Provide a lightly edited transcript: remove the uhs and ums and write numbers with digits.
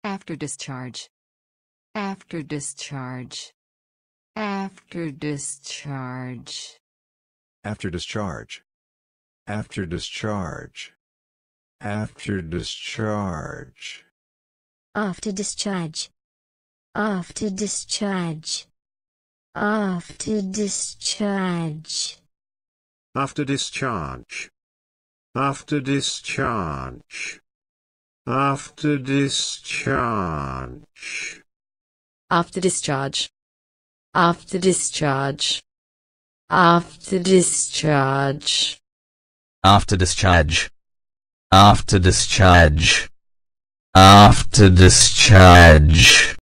After discharge. After discharge. After discharge. After discharge. After discharge. After discharge. After discharge. After discharge. After discharge. After discharge. After discharge. After discharge. After discharge. After discharge. After discharge. After discharge. After discharge. After discharge.